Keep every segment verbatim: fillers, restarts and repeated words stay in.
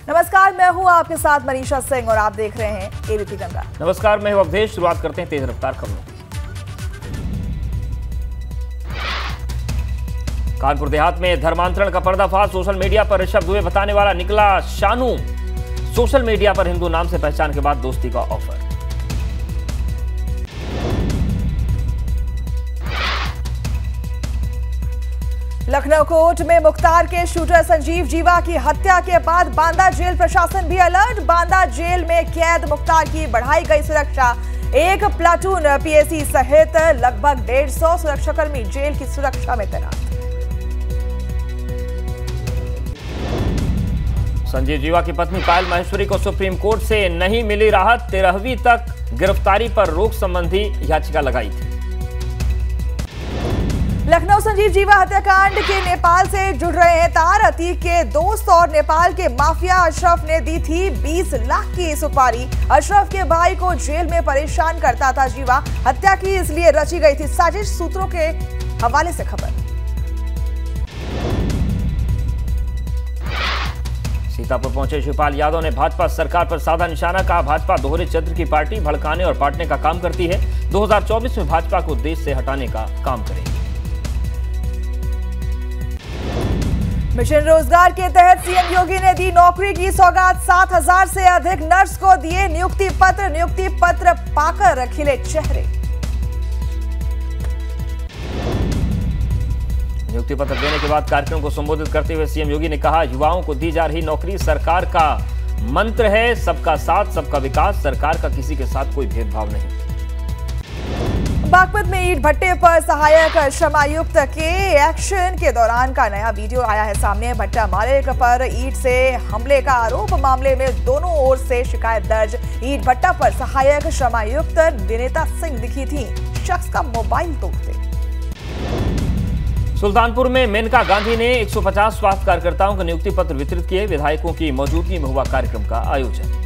नमस्कार, मैं हूं आपके साथ मनीषा सिंह और आप देख रहे हैं एबीपी गंगा। नमस्कार, मैं हूं अवधेश। शुरुआत करते हैं तेज रफ्तार खबरों। कानपुर देहात में धर्मांतरण का पर्दाफाश। सोशल मीडिया पर ऋषभ दुबे बताने वाला निकला शानू। सोशल मीडिया पर हिंदू नाम से पहचान के बाद दोस्ती का ऑफर। लखनऊ कोर्ट में मुख्तार के शूटर संजीव जीवा की हत्या के बाद बांदा जेल प्रशासन भी अलर्ट। बांदा जेल में कैद मुख्तार की बढ़ाई गई सुरक्षा। एक प्लाटून पीएसी सहित लगभग डेढ़ सौ सुरक्षाकर्मी जेल की सुरक्षा में तैनात। संजीव जीवा की पत्नी पायल माहेश्वरी को सुप्रीम कोर्ट से नहीं मिली राहत। तेरहवीं तक गिरफ्तारी पर रोक संबंधी याचिका लगाई थी। लखनऊ संजीव जीवा हत्याकांड के नेपाल से जुड़ रहे हैं तार। अतीक के दोस्त और नेपाल के माफिया अशरफ ने दी थी बीस लाख की सुपारी। अशरफ के भाई को जेल में परेशान करता था जीवा। हत्या की इसलिए रची गई थी साजिश। सूत्रों के हवाले से खबर। सीतापुर पहुंचे शिवपाल यादव ने भाजपा सरकार पर साधा निशाना। कहा, भाजपा दोहरे चंद्र की पार्टी भड़काने और बांटने का काम करती है। दो हज़ार चौबीस में भाजपा को देश से हटाने का काम करेगी। मिशन रोजगार के तहत सीएम योगी ने दी नौकरी की सौगात। सात हजार से अधिक नर्स को दिए नियुक्ति पत्र। नियुक्ति पत्र पाकर खिले चेहरे। नियुक्ति पत्र देने के बाद कार्यक्रम को संबोधित करते हुए सीएम योगी ने कहा, युवाओं को दी जा रही नौकरी सरकार का मंत्र है। सबका साथ, सबका विकास। सरकार का किसी के साथ कोई भेदभाव नहीं। बागपत में ईंट भट्टे पर सहायक श्रमायुक्त के एक्शन के दौरान का नया वीडियो आया है सामने। भट्टा मालिक पर ईंट से हमले का आरोप। मामले में दोनों ओर से शिकायत दर्ज। ईंट भट्टा पर सहायक श्रमायुक्त दिनेता सिंह दिखी थी शख्स का मोबाइल तोड़ते। सुल्तानपुर में मेनका गांधी ने एक सौ पचास स्वास्थ्य कार्यकर्ताओं को नियुक्ति पत्र वितरित किए। विधायकों की मौजूदगी में हुआ कार्यक्रम का आयोजन।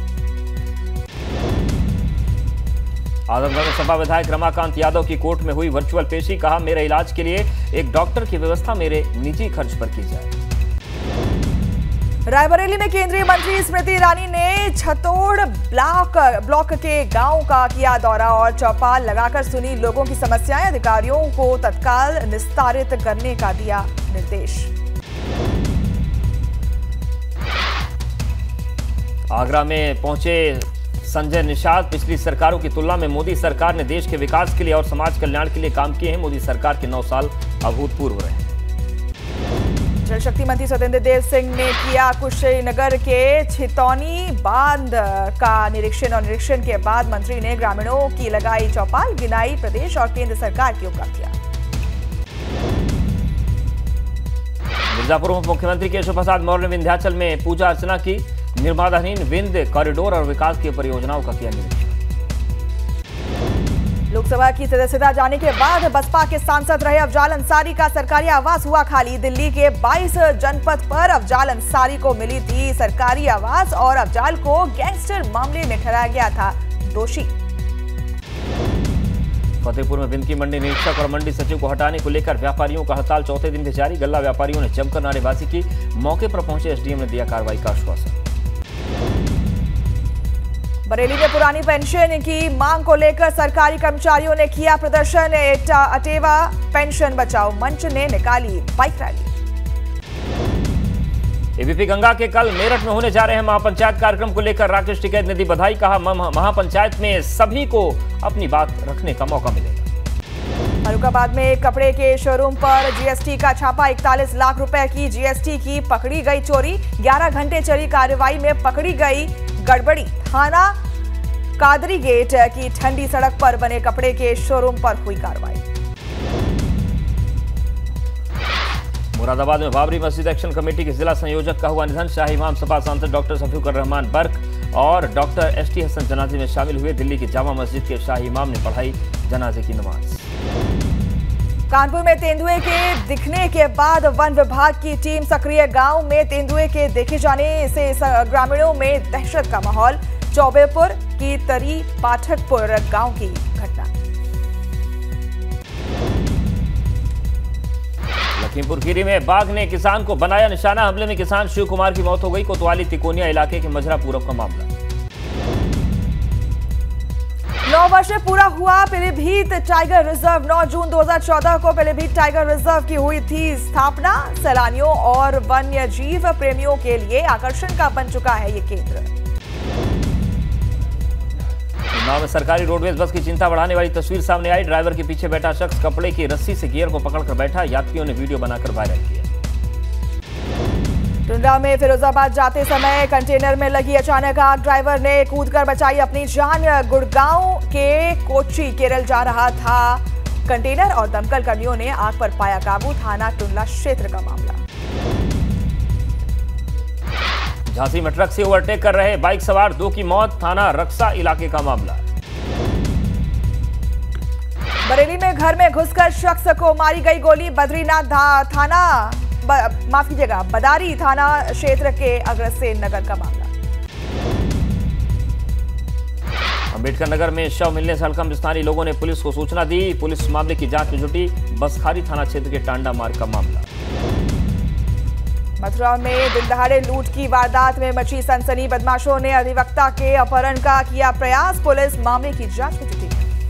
आजमगढ़ में सपा विधायक रमाकांत यादव की कोर्ट में हुई वर्चुअल पेशी। कहा, मेरे इलाज के लिए एक डॉक्टर की व्यवस्था मेरे निजी खर्च पर की जाए। रायबरेली में केंद्रीय मंत्री स्मृति ईरानी ने छतोड़ ब्लॉक ब्लॉक के गांव का किया दौरा और चौपाल लगाकर सुनी लोगों की समस्याएं। अधिकारियों को तत्काल निस्तारित करने का दिया निर्देश। आगरा में पहुंचे संजय निषाद। पिछली सरकारों की तुलना में मोदी सरकार ने देश के विकास के लिए और समाज कल्याण के लिए काम किए हैं। मोदी सरकार के नौ साल अभूतपूर्व रहे। जल शक्ति मंत्री सत्येंद्र देव सिंह ने किया कुशीनगर के छितौनी बांध का निरीक्षण और निरीक्षण के बाद मंत्री ने ग्रामीणों की लगाई चौपाल। गिनाई प्रदेश और केंद्र सरकार की उपलब्धियां। मिर्जापुर में मुख्यमंत्री केशव प्रसाद मौर्य ने विंध्याचल में पूजा अर्चना की। निर्माणाधीन विंध कॉरिडोर और विकास की परियोजनाओं का किया निरीक्षण। लोकसभा की सदस्यता जाने के बाद बसपा के सांसद रहे अफजाल अंसारी का सरकारी आवास हुआ खाली। दिल्ली के बाईस जनपद पर अफजाल अंसारी को मिली थी सरकारी आवास और अफजाल को गैंगस्टर मामले में ठहराया गया था दोषी। फतेहपुर में विंध की मंडी निरीक्षक और मंडी सचिव को हटाने को लेकर व्यापारियों का हड़ताल चौथे दिन भी जारी। गल्ला व्यापारियों ने जमकर नारेबाजी की। मौके पर पहुंचे एसडीएम ने दिया कार्रवाई का आश्वासन। बरेली में पुरानी पेंशन की मांग को लेकर सरकारी कर्मचारियों ने किया प्रदर्शन। अटेवा पेंशन बचाओ मंच ने निकाली बाइक रैली। एबीपी गंगा के कल मेरठ में होने जा रहे हैं महापंचायत कार्यक्रम को लेकर राकेश टिकैत ने दी बधाई। कहा, महापंचायत में सभी को अपनी बात रखने का मौका मिलेगा। फर्रुखाबाद में कपड़े के शोरूम पर जीएसटी का छापा। इकतालीस लाख रुपए की जीएसटी की पकड़ी गई चोरी। ग्यारह घंटे चली कार्रवाई में पकड़ी गई गड़बड़ी। थाना कादरी गेट की ठंडी सड़क पर बने कपड़े के शोरूम पर हुई कार्रवाई। मुरादाबाद में बाबरी मस्जिद एक्शन कमेटी के जिला संयोजक का हुआ निधन। शाही इमाम सपा सांसद डॉक्टर शफीकुर रहमान बर्क और डॉक्टर एस टी हसन जनाजे में शामिल हुए। दिल्ली की जामा मस्जिद के शाही इमाम ने पढ़ाई जनाजे की नमाज। कानपुर में तेंदुए के दिखने के बाद वन विभाग की टीम सक्रिय। गांव में तेंदुए के देखे जाने से ग्रामीणों में दहशत का माहौल। चौबेपुर की तरी पाठकपुर गांव की घटना। लखीमपुर खीरी में बाघ ने किसान को बनाया निशाना। हमले में किसान शिव कुमार की मौत हो गई। कोतवाली तिकोनिया इलाके के मजरा पूरब का मामला। नौ वर्ष में पूरा हुआ पीलीभीत टाइगर रिजर्व। नौ जून दो हज़ार चौदह को पीलीभीत टाइगर रिजर्व की हुई थी स्थापना। सैलानियों और वन्य जीव प्रेमियों के लिए आकर्षण का बन चुका है ये केंद्र। उन्नाव में सरकारी रोडवेज बस की चिंता बढ़ाने वाली तस्वीर सामने आई। ड्राइवर के पीछे बैठा शख्स कपड़े की रस्सी से गियर को पकड़कर बैठा। यात्रियों ने वीडियो बनाकर वायरल किया। टुंडा में फिरोजाबाद जाते समय कंटेनर में लगी अचानक आग। ड्राइवर ने कूदकर बचाई अपनी जान। गुड़गांव के कोच्चि केरल जा रहा था कंटेनर और दमकल कर्मियों ने आग पर पाया काबू। थाना टुंडला क्षेत्र का मामला। झांसी में ट्रक से ओवरटेक कर रहे बाइक सवार दो की मौत। थाना रक्सा इलाके का मामला। बरेली में घर में घुसकर शख्स को मारी गई गोली। बद्रीनाथ थाना माफ कीजिएगा बदारी थाना क्षेत्र के अग्रसेन नगर का मामला। अंबेडकर नगर में शव मिलने से हड़कंप। स्थानीय लोगों ने पुलिस को सूचना दी। पुलिस मामले की जांच में जुटी। बसखारी थाना क्षेत्र के टांडा मार्ग का मामला। मथुरा में दिन दहाड़े लूट की वारदात में मची सनसनी। बदमाशों ने अधिवक्ता के अपहरण का किया प्रयास। पुलिस मामले की जांच में जुटी।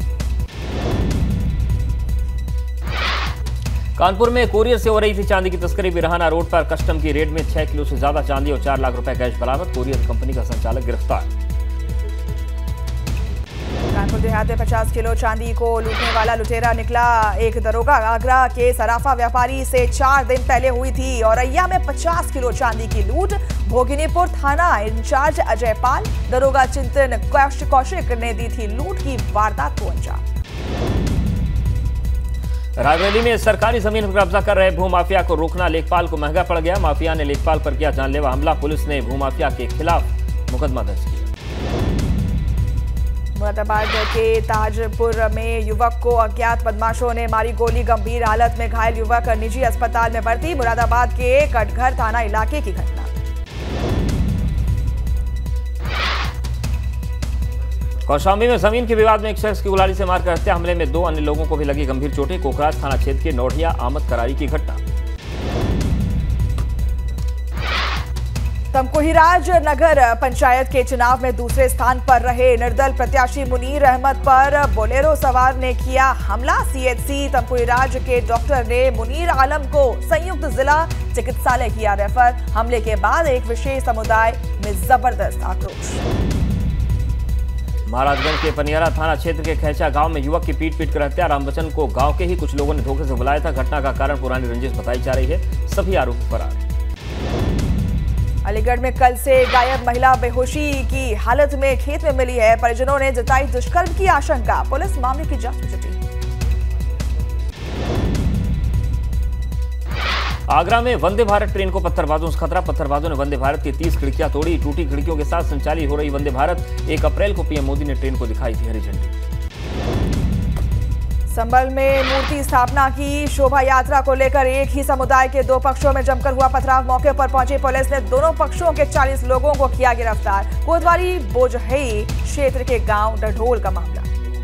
कानपुर में कोरियर से हो रही थी चांदी की तस्करी। बिरहाना रोड पर कस्टम की रेड में छह किलो से ज्यादा चांदी और चार लाख रुपए कैश बरामद। कोरियर कंपनी का संचालक गिरफ्तार। कानपुर देहात में पचास किलो चांदी को लूटने वाला लुटेरा निकला। एक दरोगा। आगरा के सराफा व्यापारी से चार दिन पहले हुई थी औरैया में पचास किलो चांदी की लूट। भोगिनीपुर थाना इंचार्ज अजय पाल, दरोगा चिंतन कौशिक ने दी थी लूट की वारदात को अंजाम। रायबरेली में सरकारी जमीन पर कब्जा कर रहे भूमाफिया को रोकना लेखपाल को महंगा पड़ गया। माफिया ने लेखपाल पर किया जानलेवा हमला। पुलिस ने भूमाफिया के खिलाफ मुकदमा दर्ज किया। मुरादाबाद के ताजपुर में युवक को अज्ञात बदमाशों ने मारी गोली। गंभीर हालत में घायल युवक निजी अस्पताल में भर्ती। मुरादाबाद के कटघर थाना इलाके की घटना। कौशाम्बी में जमीन के विवाद में एक शख्स की कुल्हाड़ी से मारकर हत्या। हमले में दो अन्य लोगों को भी लगी गंभीर चोटें। कोकराज थाना क्षेत्र के नोढ़िया आमद करारी की घटना। तमकुहीराज नगर पंचायत के चुनाव में दूसरे स्थान पर रहे निर्दल प्रत्याशी मुनीर अहमद पर बोलेरो सवार ने किया हमला। सीएचसी तमकुहीराज के डॉक्टर ने मुनीर आलम को संयुक्त जिला चिकित्सालय किया रेफर। हमले के बाद एक विशेष समुदाय में जबरदस्त आक्रोश। महाराजगंज के पनियारा थाना क्षेत्र के खैचा गांव में युवक की पीट पीट कर हत्या। रामबचन को गांव के ही कुछ लोगों ने धोखे से बुलाया था। घटना का कारण पुरानी रंजिश बताई जा रही है। सभी आरोपी फरार। अलीगढ़ में कल से गायब महिला बेहोशी की हालत में खेत में मिली है। परिजनों ने जताई दुष्कर्म की आशंका। पुलिस मामले की जांच में जुटी। आगरा में वंदे भारत ट्रेन को पत्थरबाजों से खतरा। पत्थरबाजों ने वंदे भारत की तीस खिड़कियां तोड़ी। टूटी खिड़कियों के साथ संचालित हो रही वंदे भारत। एक अप्रैल को पीएम मोदी ने ट्रेन को दिखाई थी हरी झंडी। संभल में मूर्ति स्थापना की शोभा यात्रा को लेकर एक ही समुदाय के दो पक्षों में जमकर हुआ पथराव। मौके पर पहुंची पुलिस ने दोनों पक्षों के चालीस लोगों को किया गिरफ्तार। कोतवाली बोजहई क्षेत्र के गांव डढोल का मामला।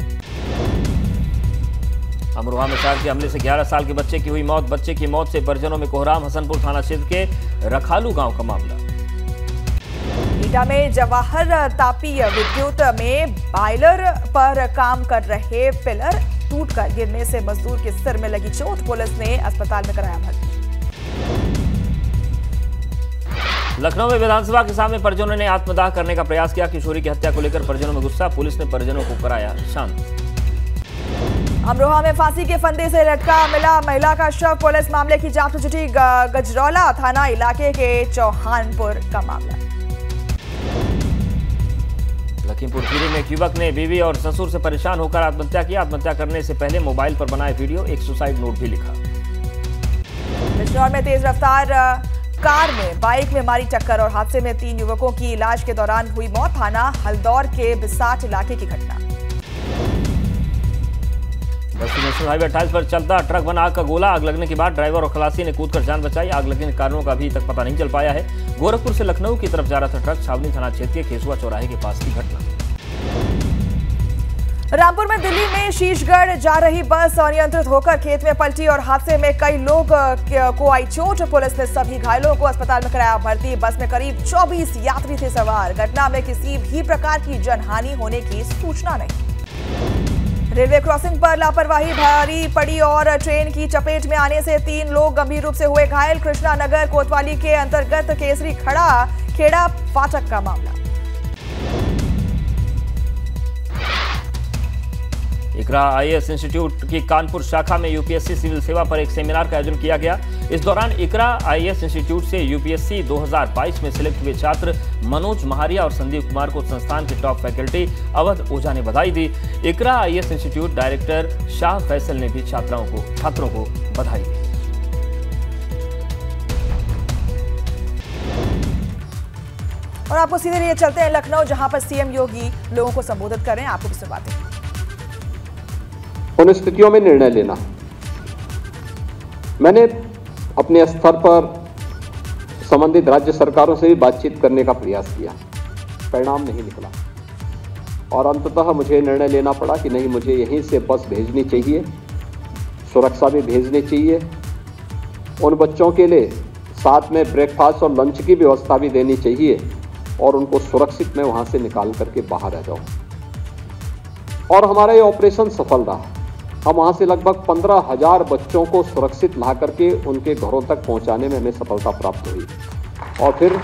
अमरोहा में कार के हमले से ग्यारह साल के बच्चे की हुई मौत। बच्चे की मौत से परिजनों में कोहराम। हसनपुर थाना क्षेत्र के रखालू गांव का मामला। ईटा में जवाहर तापीय विद्युत में बॉयलर पर काम कर रहे पिलर टूटकर गिरने से मजदूर के सिर में लगी चोट। पुलिस ने अस्पताल में कराया भर्ती। लखनऊ में विधानसभा के सामने परिजनों ने आत्मदाह करने का प्रयास किया। किशोरी की हत्या को लेकर परिजनों में गुस्सा। पुलिस ने परिजनों को कराया शांत। अमरोहा में फांसी के फंदे से लटका मिला महिला का शव। पुलिस मामले की जांच में जुटी। गजरौला थाना इलाके के चौहानपुर का मामला। लखीमपुर खीरी में एक युवक ने बीवी और ससुर से परेशान होकर आत्महत्या की। आत्महत्या करने से पहले मोबाइल पर बनाए वीडियो एक सुसाइड नोट भी लिखा। बिजनौर में तेज रफ्तार कार में बाइक में मारी टक्कर और हादसे में तीन युवकों की इलाज के दौरान हुई मौत। थाना हल्दौर के बिसाट इलाके की घटना। बस्ती नेशनल हाईवे अट्ठाईस पर चलता ट्रक बना आग का गोला। आग लगने के बाद ड्राइवर और खलासी ने कूदकर जान बचाई। आग लगने के कारणों का अभी तक पता नहीं चल पाया है। गोरखपुर से लखनऊ की तरफ जा रहा था ट्रक। छावनी थाना क्षेत्र के केसुआ चौराहे के पास की घटना। रामपुर में दिल्ली में शीशगढ़ जा रही बस अनियंत्रित होकर खेत में पलटी और हादसे में कई लोग को आई चोट। पुलिस ने सभी घायलों को अस्पताल में कराया भर्ती। बस में करीब चौबीस यात्री थे सवार। घटना में किसी भी प्रकार की जनहानि होने की सूचना नहीं। रेलवे क्रॉसिंग पर लापरवाही भारी पड़ी और ट्रेन की चपेट में आने से तीन लोग गंभीर रूप से हुए घायल। कृष्णा नगर कोतवाली के अंतर्गत केसरी खड़ा खेड़ा फाटक का मामला। इकरा आईएएस इंस्टीट्यूट की कानपुर शाखा में यूपीएससी सिविल सेवा पर एक सेमिनार का आयोजन किया गया। इस दौरान इकरा आईएएस इंस्टीट्यूट से यूपीएससी दो हज़ार बाईस में सिलेक्ट हुए छात्र मनोज महारिया और संदीप कुमार को संस्थान के टॉप फैकल्टी अवध ओझा ने बधाई दी। Iqra IAS institute director Shah Faisal ने भी छात्राओं को छात्रों को बधाई दी। और आपको सीधे लिए चलते हैं लखनऊ, जहां पर सीएम योगी लोगों को संबोधित कर रहे हैं। आपको भी सुनवाते हैं। उन स्थितियों में निर्णय लेना। मैंने अपने स्तर पर संबंधित राज्य सरकारों से भी बातचीत करने का प्रयास किया, परिणाम नहीं निकला और अंततः मुझे निर्णय लेना पड़ा कि नहीं, मुझे यहीं से बस भेजनी चाहिए, सुरक्षा भी भेजनी चाहिए, उन बच्चों के लिए साथ में ब्रेकफास्ट और लंच की व्यवस्था भी देनी चाहिए और उनको सुरक्षित मैं वहाँ से निकाल करके बाहर आ जाऊँ। और हमारा ये ऑपरेशन सफल रहा। हम वहाँ से लगभग पंद्रह हजार बच्चों को सुरक्षित ला करके उनके घरों तक पहुँचाने में हमें सफलता प्राप्त हुई। और फिर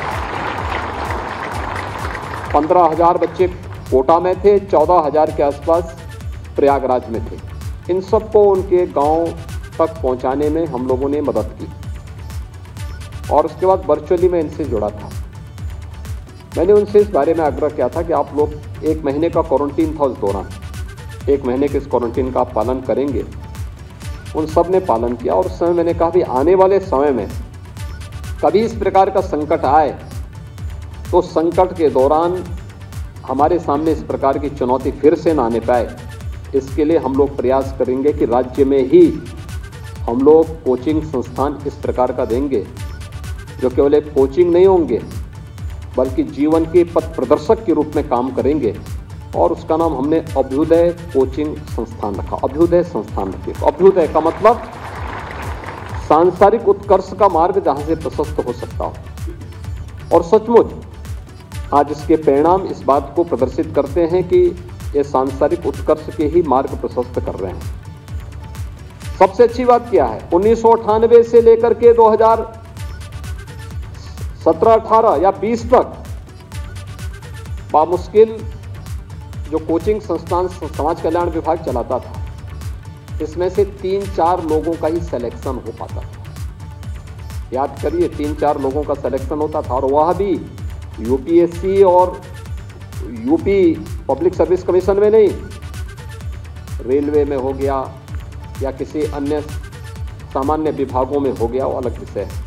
पंद्रह हजार बच्चे कोटा में थे, चौदह हजार के आसपास प्रयागराज में थे। इन सबको उनके गांव तक पहुँचाने में हम लोगों ने मदद की और उसके बाद वर्चुअली मैं इनसे जुड़ा था। मैंने उनसे इस बारे में आग्रह किया था कि आप लोग एक महीने का क्वारंटीन था, उस दौरान एक महीने के इस क्वारंटीन का आप पालन करेंगे। उन सब ने पालन किया और उस समय मैंने कहा भी आने वाले समय में कभी इस प्रकार का संकट आए तो संकट के दौरान हमारे सामने इस प्रकार की चुनौती फिर से ना आने पाए, इसके लिए हम लोग प्रयास करेंगे कि राज्य में ही हम लोग कोचिंग संस्थान इस प्रकार का देंगे जो केवल एक कोचिंग नहीं होंगे बल्कि जीवन के पथ प्रदर्शक के रूप में काम करेंगे। और उसका नाम हमने अभ्युदय कोचिंग संस्थान रखा। अभ्युदय संस्थान रखिए। अभ्युदय का मतलब सांसारिक उत्कर्ष का मार्ग जहां से प्रशस्त हो सकता हो। और सचमुच आज इसके परिणाम इस बात को प्रदर्शित करते हैं कि ये सांसारिक उत्कर्ष के ही मार्ग प्रशस्त कर रहे हैं। सबसे अच्छी बात क्या है, उन्नीस सौ अट्ठानवे से लेकर के दो हजार सत्रह अठारह या बीस तक बामुश्किल जो कोचिंग संस्थान समाज कल्याण विभाग चलाता था, इसमें से तीन चार लोगों का ही सिलेक्शन हो पाता था। याद करिए, तीन चार लोगों का सिलेक्शन होता था और वह भी यूपीएससी और यूपी पब्लिक सर्विस कमीशन में नहीं, रेलवे में हो गया या किसी अन्य सामान्य विभागों में हो गया, वो अलग विषय है।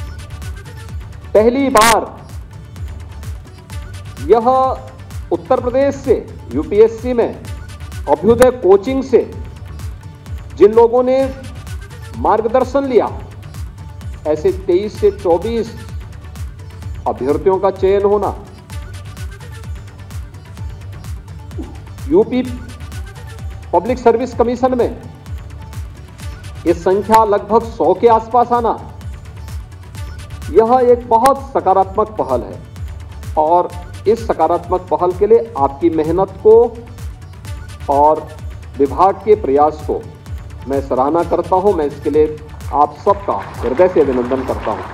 पहली बार यह उत्तर प्रदेश से यूपीएससी में अभ्युदय कोचिंग से जिन लोगों ने मार्गदर्शन लिया, ऐसे तेईस से चौबीस अभ्यर्थियों का चयन होना, यूपी पब्लिक सर्विस कमीशन में ये संख्या लगभग सौ के आसपास आना, यह एक बहुत सकारात्मक पहल है। और इस सकारात्मक पहल के लिए आपकी मेहनत को और विभाग के प्रयास को मैं सराहना करता हूं। मैं इसके लिए आप सबका हृदय से अभिनंदन करता हूं।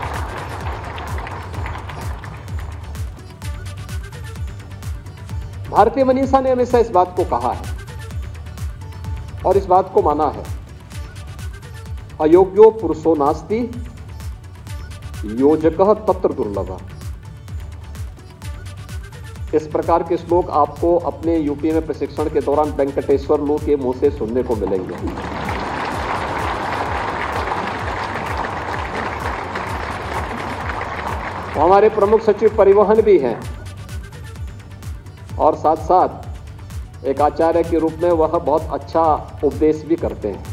भारतीय मनीषा ने हमेशा इस बात को कहा है और इस बात को माना है, अयोग्यो पुरुषो नास्ति योजकः तत्र दुर्लभः। इस प्रकार के श्लोक आपको अपने यूपी में प्रशिक्षण के दौरान वेंकटेश्वर लू के मुंह से सुनने को मिलेंगे। हमारे प्रमुख सचिव परिवहन भी हैं और साथ साथ एक आचार्य के रूप में वह बहुत अच्छा उपदेश भी करते हैं।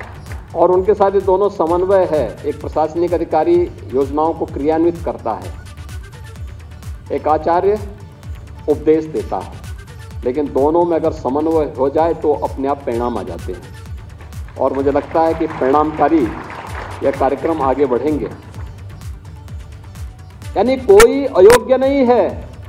और उनके साथ ये दोनों समन्वय है। एक प्रशासनिक अधिकारी योजनाओं को क्रियान्वित करता है एक आचार्य उपदेश देता है, लेकिन दोनों में अगर समन्वय हो जाए तो अपने आप परिणाम आ जाते हैं। और मुझे लगता है कि परिणामकारी यह कार्यक्रम आगे बढ़ेंगे। यानी कोई अयोग्य नहीं है,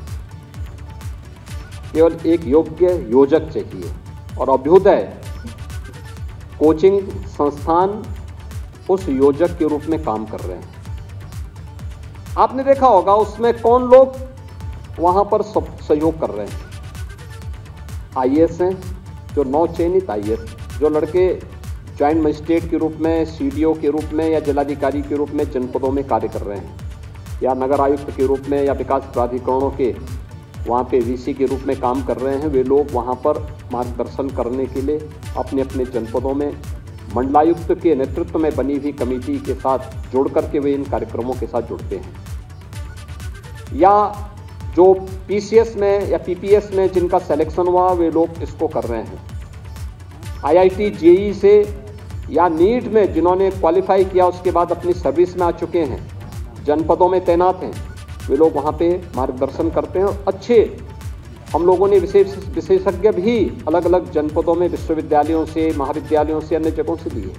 केवल एक योग्य योजक चाहिए। और अभ्युदय कोचिंग संस्थान उस योजक के रूप में काम कर रहे हैं। आपने देखा होगा उसमें कौन लोग वहां पर सहयोग कर रहे हैं। आईएएस हैं, जो नौ चयनित आईएएस, जो लड़के ज्वाइंट मजिस्ट्रेट के रूप में, सीडीओ के रूप में या जिलाधिकारी के रूप में जनपदों में कार्य कर रहे हैं, या नगर आयुक्त के रूप में या विकास प्राधिकरणों के वहाँ पे वीसी के रूप में काम कर रहे हैं। वे लोग वहाँ पर मार्गदर्शन करने के लिए अपने अपने जनपदों में मंडलायुक्त के नेतृत्व में बनी हुई कमेटी के साथ जोड़ करके वे इन कार्यक्रमों के साथ जुड़ते हैं। या जो पीसीएस में या पीपीएस में जिनका सिलेक्शन हुआ वे लोग इसको कर रहे हैं। आईआईटी जेईई से या नीट में जिन्होंने क्वालिफाई किया उसके बाद अपनी सर्विस में आ चुके हैं, जनपदों में तैनात हैं, वे लोग वहाँ पे मार्गदर्शन करते हैं। और अच्छे हम लोगों ने विशेष विशेषज्ञ भी अलग अलग जनपदों में विश्वविद्यालयों से, महाविद्यालयों से, अन्य जगहों से लिए।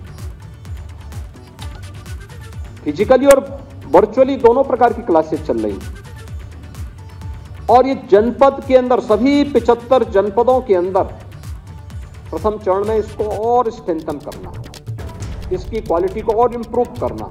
फिजिकली और वर्चुअली दोनों प्रकार की क्लासेस चल रही हैं। और ये जनपद के अंदर, सभी पिचहत्तर जनपदों के अंदर प्रथम चरण में इसको और स्ट्रेंथन करना, इसकी क्वालिटी को और इंप्रूव करना।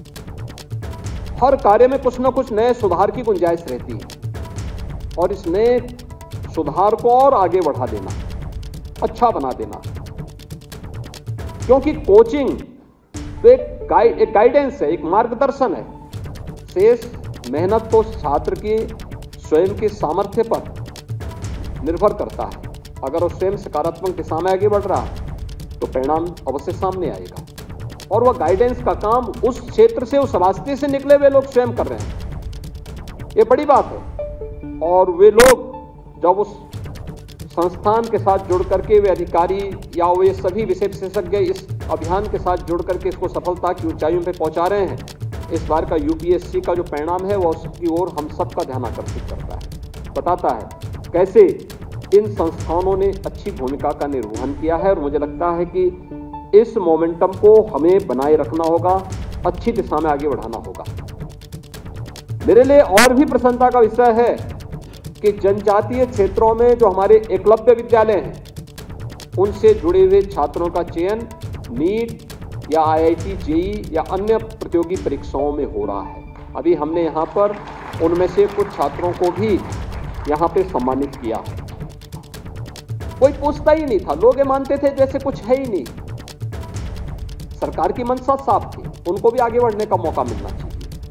हर कार्य में कुछ ना कुछ नए सुधार की गुंजाइश रहती है और इस नए सुधार को और आगे बढ़ा देना, अच्छा बना देना। क्योंकि कोचिंग तो एक गाइड एक गाइडेंस है, एक मार्गदर्शन है। शेष मेहनत तो छात्र की स्वयं के सामर्थ्य पर निर्भर करता है। अगर वो स्वयं सकारात्मक दिशा में आगे बढ़ रहा है तो परिणाम अवश्य सामने आएगा। और वह गाइडेंस का काम उस क्षेत्र से, उस रास्ते से निकले हुए लोग स्वयं कर रहे हैं, ये बड़ी बात है। और वे लोग जब उस संस्थान के साथ जुड़ करके वे अधिकारी या वे सभी विषय विशेषज्ञ इस अभियान के साथ जुड़ करके इसको सफलता की ऊंचाइयों पे पहुंचा रहे हैं, इस बार का यूपीएससी का जो परिणाम है वह उसकी ओर हम सबका ध्यान आकर्षित करता है, बताता है कैसे इन संस्थानों ने अच्छी भूमिका का निर्वहन किया है। और मुझे लगता है कि इस मोमेंटम को हमें बनाए रखना होगा, अच्छी दिशा में आगे बढ़ाना होगा। मेरे लिए और भी प्रसन्नता का विषय है कि जनजातीय क्षेत्रों में जो हमारे एकलव्य विद्यालय हैं उनसे जुड़े हुए छात्रों का चयन नीट या आईआईटी जेईई या अन्य प्रतियोगी परीक्षाओं में हो रहा है। अभी हमने यहाँ पर उनमें से कुछ छात्रों को भी यहाँ पे सम्मानित किया। कोई पूछता ही नहीं था, लोग ये मानते थे जैसे कुछ है ही नहीं। सरकार की मंशा साफ थी, उनको भी आगे बढ़ने का मौका मिलना चाहिए।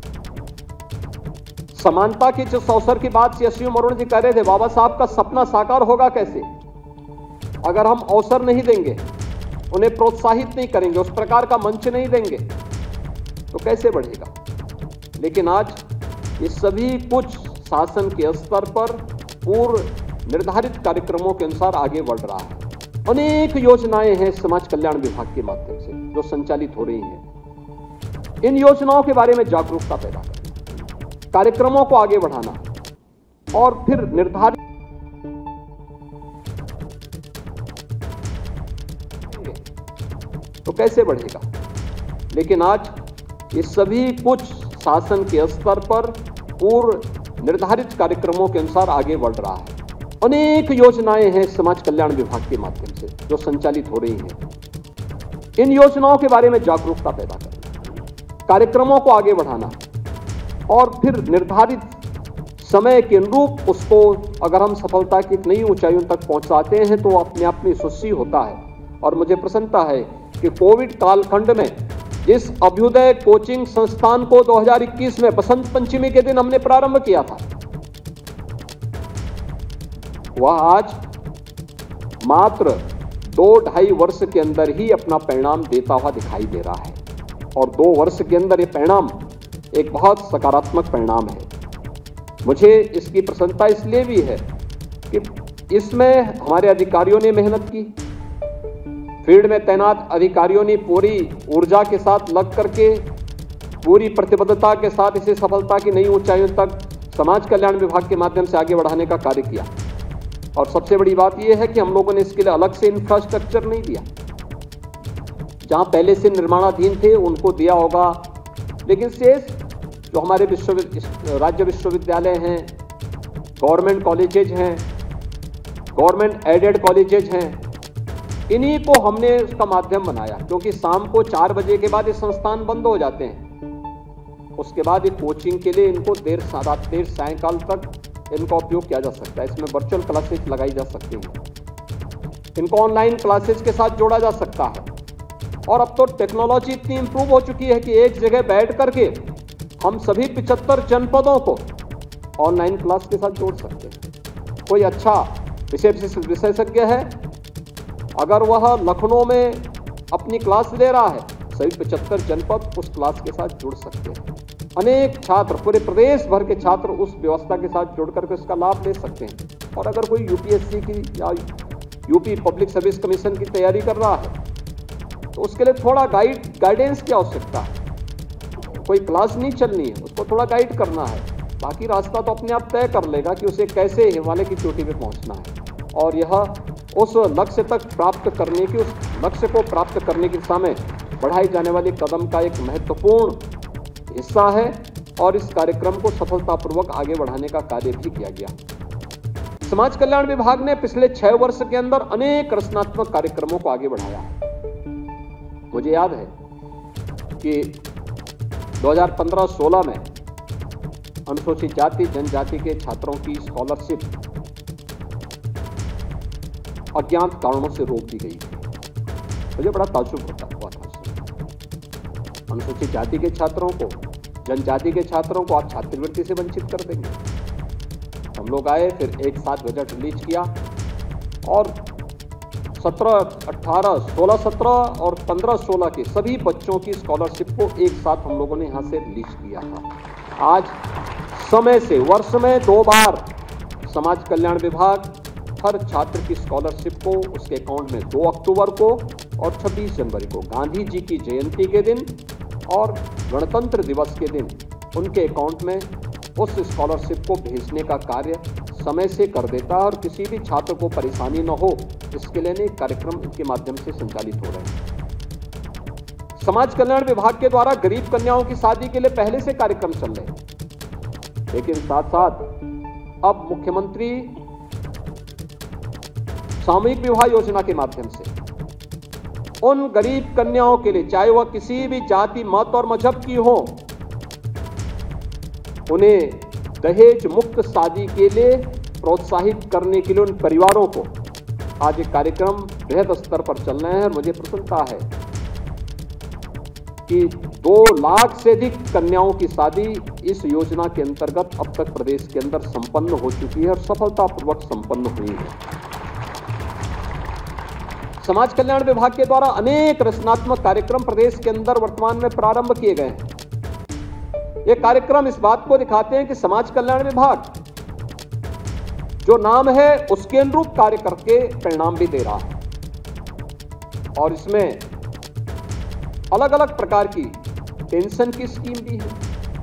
समानता के जिस अवसर की बात सीएसयू मरुण जी कह रहे थे, बाबा साहब का सपना साकार होगा कैसे अगर हम अवसर नहीं देंगे, उन्हें प्रोत्साहित नहीं करेंगे, उस प्रकार का मंच नहीं देंगे तो कैसे बढ़ेगा। लेकिन आज ये सभी कुछ शासन के स्तर पर पूर्व निर्धारित कार्यक्रमों के अनुसार आगे बढ़ रहा है। अनेक योजनाएं हैं समाज कल्याण विभाग के माध्यम से जो संचालित हो रही हैं। इन योजनाओं के बारे में जागरूकता पैदा करना, कार्यक्रमों को आगे बढ़ाना और फिर निर्धारित तो कैसे बढ़ेगा। लेकिन आज ये सभी कुछ शासन के स्तर पर पूर्व निर्धारित कार्यक्रमों के अनुसार आगे बढ़ रहा है। अनेक योजनाएं हैं समाज कल्याण विभाग के माध्यम से जो संचालित हो रही हैं। इन योजनाओं के बारे में जागरूकता पैदा करना, कार्यक्रमों को आगे बढ़ाना और फिर निर्धारित समय के अनुरूप उसको अगर हम सफलता की एक नई ऊंचाइयों तक पहुंचाते हैं तो अपने आप में यशस्वी होता है। और मुझे प्रसन्नता है कि कोविड कालखंड में जिस अभ्युदय कोचिंग संस्थान को दो हज़ार इक्कीस में बसंत पंचमी के दिन हमने प्रारंभ किया था, वह आज मात्र दो ढाई वर्ष के अंदर ही अपना परिणाम देता हुआ दिखाई दे रहा है। और दो वर्ष के अंदर ये परिणाम एक बहुत सकारात्मक परिणाम है। मुझे इसकी प्रसन्नता इसलिए भी है कि इसमें हमारे अधिकारियों ने मेहनत की, फील्ड में तैनात अधिकारियों ने पूरी ऊर्जा के साथ लग करके, पूरी प्रतिबद्धता के साथ इसे सफलता की नई ऊंचाइयों तक समाज कल्याण विभाग के माध्यम से आगे बढ़ाने का कार्य किया। और सबसे बड़ी बात यह है कि हम लोगों ने इसके लिए अलग से इंफ्रास्ट्रक्चर नहीं दिया, जहां पहले से निर्माणाधीन थे उनको दिया होगा, लेकिन शेष जो हमारे विश्व राज्य विश्वविद्यालय हैं, गवर्नमेंट कॉलेजेज हैं, गवर्नमेंट एडेड कॉलेजेज हैं, इन्हीं को हमने उसका माध्यम बनाया, क्योंकि शाम को चार बजे के बाद ये संस्थान बंद हो जाते हैं। उसके बाद ये कोचिंग के लिए इनको देर रात देर सायंकाल तक इनका उपयोग किया जा सकता है। इसमें वर्चुअल क्लासेज लगाई जा सकती हैं, इनको ऑनलाइन क्लासेज के साथ जोड़ा जा सकता है। और अब तो टेक्नोलॉजी इतनी इंप्रूव हो चुकी है कि एक जगह बैठ करके हम सभी पिचहत्तर जनपदों को ऑनलाइन क्लास के साथ जोड़ सकते हैं। कोई अच्छा विषय विशेषज्ञ है, अगर वह लखनऊ में अपनी क्लास ले रहा है, सभी पिचहत्तर जनपद उस क्लास के साथ जुड़ सकते हैं। अनेक छात्र, पूरे प्रदेश भर के छात्र उस व्यवस्था के साथ जुड़ करके उसका लाभ ले सकते हैं। और अगर कोई यूपीएससी की या यूपी पब्लिक सर्विस कमीशन की तैयारी कर रहा है, तो उसके लिए थोड़ा गाइड गाइडेंस की आवश्यकता है। कोई क्लास नहीं चलनी है, उसको थोड़ा गाइड करना है, बाकी रास्ता तो अपने आप तय कर लेगा कि उसे कैसे हिमालय की चोटी पे पहुंचना है। और यह उस लक्ष्य तक प्राप्त करने की उस लक्ष्य को प्राप्त करने की दिशा में बढ़ाई जाने वाले कदम का एक महत्वपूर्ण हिस्सा है। और इस कार्यक्रम को सफलतापूर्वक आगे बढ़ाने का कार्य भी किया गया। समाज कल्याण विभाग ने पिछले छह वर्ष के अंदर अनेक रचनात्मक कार्यक्रमों को आगे बढ़ाया। मुझे याद है कि दो हज़ार पंद्रह सोलह में अनुसूचित जाति जनजाति के छात्रों की स्कॉलरशिप अज्ञात कारणों से रोक दी गई। मुझे बड़ा ताज्जुब होता हुआ था। अनुसूचित जाति के छात्रों को, जनजाति के छात्रों को आप छात्रवृत्ति से वंचित कर देंगे। हम लोग आए, फिर एक साथ बजट रिलीज किया और सत्रह अठारह सोलह सत्रह और पंद्रह सोलह के सभी बच्चों की स्कॉलरशिप को एक साथ हम लोगों ने यहाँ से रिलीज किया था। आज समय से वर्ष में दो बार समाज कल्याण विभाग हर छात्र की स्कॉलरशिप को उसके अकाउंट में दो अक्टूबर को और छब्बीस जनवरी को, गांधी जी की जयंती के दिन और गणतंत्र दिवस के दिन, उनके अकाउंट में उस स्कॉलरशिप को भेजने का कार्य समय से कर देता है। और किसी भी छात्र को परेशानी न हो, इसके लिए अनेक कार्यक्रम इनके माध्यम से संचालित हो रहे हैं। समाज कल्याण विभाग के द्वारा गरीब कन्याओं की शादी के लिए पहले से कार्यक्रम चल रहे हैं, लेकिन साथ साथ अब मुख्यमंत्री सामूहिक विवाह योजना के माध्यम से उन गरीब कन्याओं के लिए, चाहे वह किसी भी जाति, मत और मजहब की हो, उन्हें दहेज मुक्त शादी के लिए प्रोत्साहित करने के लिए उन परिवारों को आज एक कार्यक्रम बृहद स्तर पर चल रहे हैं। और मुझे प्रसन्नता है कि दो लाख से अधिक कन्याओं की शादी इस योजना के अंतर्गत अब तक प्रदेश के अंदर संपन्न हो चुकी है और सफलतापूर्वक संपन्न हुई है। समाज कल्याण विभाग के द्वारा अनेक रचनात्मक कार्यक्रम प्रदेश के अंदर वर्तमान में प्रारंभ किए गए हैं। ये कार्यक्रम इस बात को दिखाते हैं कि समाज कल्याण विभाग जो नाम है उसके अनुरूप कार्य करके परिणाम भी दे रहा है। और इसमें अलग अलग प्रकार की पेंशन की स्कीम भी है,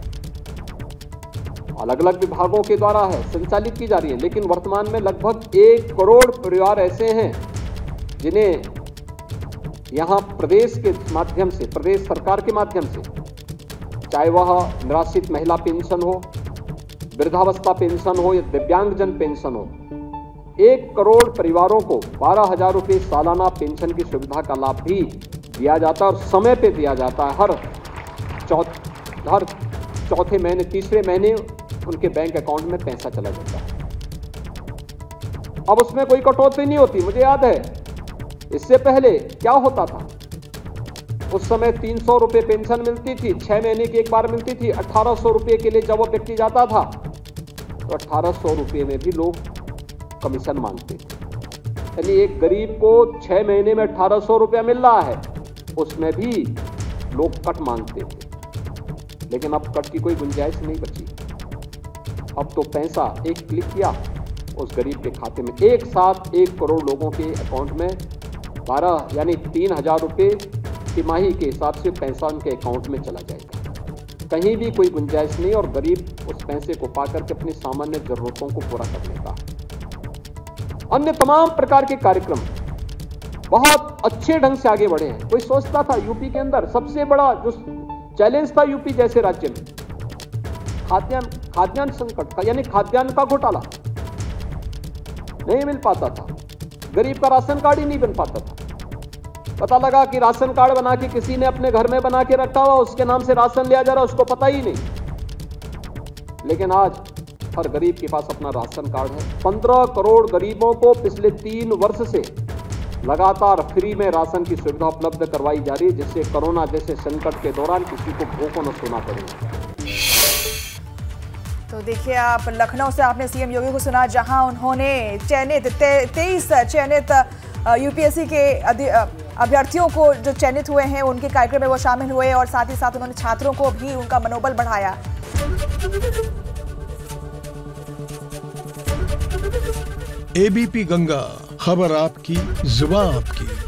अलग अलग विभागों के द्वारा है, संचालित की जा रही है। लेकिन वर्तमान में लगभग एक करोड़ परिवार ऐसे हैं जिन्हें यहां प्रदेश के माध्यम से, प्रदेश सरकार के माध्यम से, चाहे वह निराश्रित महिला पेंशन हो, वृद्धावस्था पेंशन हो या दिव्यांगजन पेंशन हो, एक करोड़ परिवारों को बारह हजार रुपये सालाना पेंशन की सुविधा का लाभ भी दिया जाता है और समय पे दिया जाता है। हर चौथ हर चौथे महीने, तीसरे महीने उनके बैंक अकाउंट में पैसा चला जाता है। अब उसमें कोई कटौती नहीं होती। मुझे याद है इससे पहले क्या होता था, उस समय तीन सौ रुपये पेंशन मिलती थी, छह महीने की एक बार मिलती थी। अठारह सौ रुपये के लिए जब वो व्यक्ति जाता था तो अठारह सौ रुपये में भी लोग कमीशन मांगते थे। यानी एक गरीब को छह महीने में अठारह सौ रुपया मिल रहा है, उसमें भी लोग कट मांगते थे। लेकिन अब कट की कोई गुंजाइश नहीं बची। अब तो पैसा एक क्लिक किया उस गरीब के खाते में, एक साथ एक करोड़ लोगों के अकाउंट में बारह यानी तीन हजार रुपये तिमाही के हिसाब से पैसा उनके अकाउंट में चला जाएगा। कहीं भी कोई गुंजाइश नहीं और गरीब उस पैसे को पाकर के अपनी सामान्य जरूरतों को पूरा कर लेता। अन्य तमाम प्रकार के कार्यक्रम बहुत अच्छे ढंग से आगे बढ़े हैं। कोई सोचता था यूपी के अंदर सबसे बड़ा जो चैलेंज था यूपी जैसे राज्य में खाद्यान्न खाद्यान्न संकट का, यानी खाद्यान्न का घोटाला नहीं मिल पाता था, गरीब का राशन कार्ड ही नहीं बन पाता था। पता लगा कि राशन कार्ड बना के किसी ने अपने घर में बना के रखा हुआ, उसके नाम से राशन लिया जा रहा, उसको पता ही नहीं। लेकिन आज हर गरीब के पास अपना राशन कार्ड है। पंद्रह करोड़ गरीबों को पिछले तीन वर्ष से लगातार फ्री में राशन की सुविधा उपलब्ध करवाई जा रही है, जिससे कोरोना जैसे संकट के दौरान किसी को भूखों न सोना पड़ेगा। तो देखिए, आप लखनऊ से आपने सीएम योगी को सुना, जहां उन्होंने चयनित तेईस चयनित यूपीएससी के अभ्यर्थियों को जो चयनित हुए हैं उनके कार्यक्रम में वो शामिल हुए और साथ ही साथ उन्होंने छात्रों को भी उनका मनोबल बढ़ाया। एबीपी गंगा, खबर आपकी, जुबान आपकी।